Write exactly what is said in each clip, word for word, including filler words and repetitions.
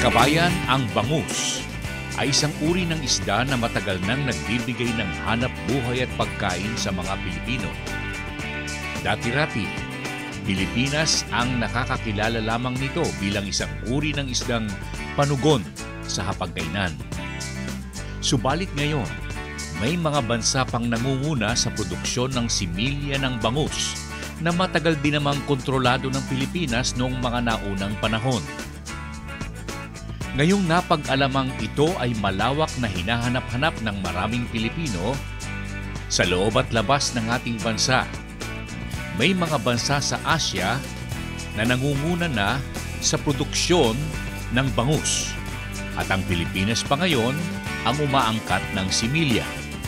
Kabayan, ang bangus ay isang uri ng isda na matagal nang nagbibigay ng hanap buhay at pagkain sa mga Pilipino. Dati-rati, Pilipinas ang nakakakilala lamang nito bilang isang uri ng isdang panugon sa hapagkainan. Subalit ngayon, may mga bansa pang nangunguna sa produksyon ng similya ng bangus na matagal din namang kontrolado ng Pilipinas noong mga naunang panahon. Ngayong napag-alamang ito ay malawak na hinahanap-hanap ng maraming Pilipino sa loob at labas ng ating bansa. May mga bansa sa Asia na nangunguna na sa produksyon ng bangus at ang Pilipinas pa ngayon ang umaangkat ng similya.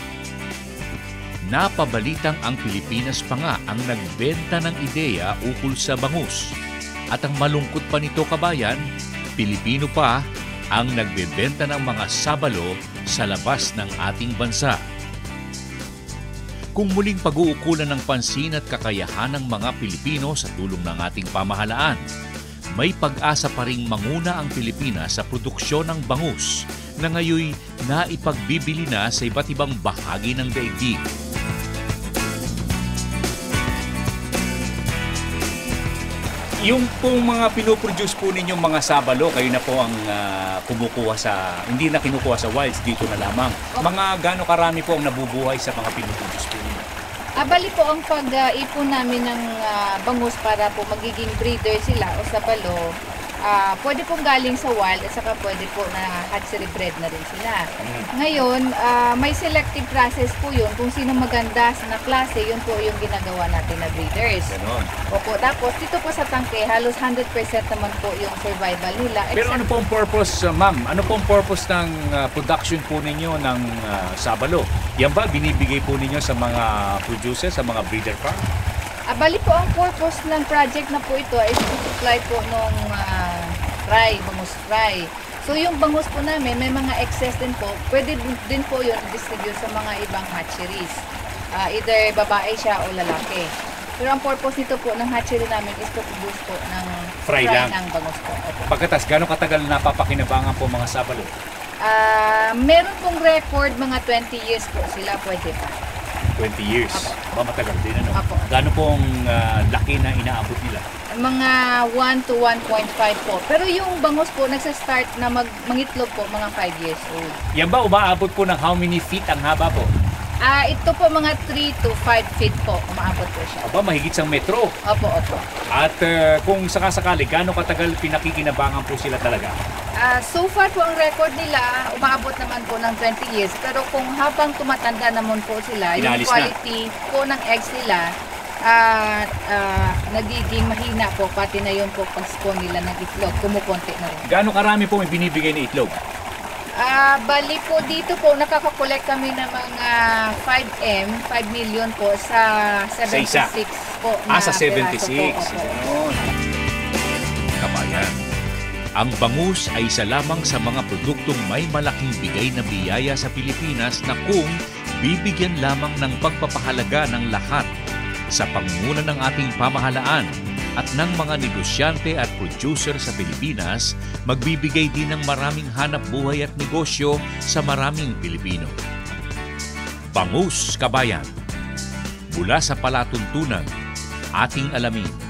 Napabalitang ang Pilipinas pa nga ang nagbenta ng ideya ukol sa bangus. At ang malungkot pa nito, kabayan, Pilipino pa ang nagbebenta ng mga sabalo sa labas ng ating bansa. Kung muling pag-uukulan ng pansin at kakayahan ng mga Pilipino sa tulong ng ating pamahalaan, may pag-asa pa ring manguna ang Pilipinas sa produksyon ng bangus na ngayoy naipagbibili na sa iba't ibang bahagi ng daigdig. Yung pong mga pinoproduce po ninyong mga sabalo, kayo na po ang uh, kumukuha sa, hindi na kinukuha sa wilds, dito na lamang. Mga gaano karami po ang nabubuhay sa mga pinoproduce po ninyo? Abali po ang pag-ipon namin ng uh, bangus para po magiging breeder sila o sabalo. Uh, pwede pong galing sa wild at saka pwede po na hatchery bred na rin sila. Mm. Ngayon, uh, may selective process po yun. Kung sino maganda na klase, yun po yung ginagawa natin na breeders. Ganon. Opo, tapos dito po sa tangke, halos one hundred percent naman po yung survival nila. Pero ano po ang purpose, uh, ma'am? Ano po ang purpose ng uh, production po ninyo ng uh, sabalo? Yan ba binibigay po ninyo sa mga producers, sa mga breeder farm? Abali po ang purpose ng project na po ito ay supply po ng uh, fry, bangus fry. So yung bangus po namin, may mga excess din po. Pwede din po yun distribute sa mga ibang hatcheries. Uh, either babae siya o lalaki. Pero ang purpose nito po ng hatchery namin is to produce po ng fry, fry lang ng bangus po. Pagkatas, gano'ng katagal napapakinabangan po mga sabalo? Uh, meron pong record, mga twenty years po sila pwede pa. twenty years. Ba, matagal din ano? Apo. Gaano pong uh, laki na inaabot nila? Mga one to one point five po. Pero yung bangus po, nagsa-start na mag mangitlog po, mga five years old. Yan ba, umaabot po ng how many feet ang haba po? Ah, ito po mga three to five feet po, umaabot po siya. Aba, mahigit sa metro. Opo, opo. At uh, kung sakasakali, gaano katagal pinakikinabangan po sila talaga? Uh, so far po ang record nila, umaabot naman po ng twenty years. Pero kung habang tumatanda naman po sila, Inalis yung quality na po ng eggs nila, uh, uh, nagiging mahina po, pati na yun po pag-spawn nila ng itlog, kumukonti na rin. Gaano karami po may binibigay na itlog? Uh, bali po dito po, nakakakolect kami ng mga five M, five million po sa seventy-six po. Ah, sa na seventy-six. peraso po. Kabayan, ang bangus ay isa lamang sa mga produktong may malaking bigay na biyaya sa Pilipinas na kung bibigyan lamang ng pagpapahalaga ng lahat sa pangunguna ng ating pamahalaan at ng mga negosyante at producer sa Pilipinas, magbibigay din ng maraming hanap buhay at negosyo sa maraming Pilipino. Bangus, kabayan. Mula sa palatuntunan, ating alamin.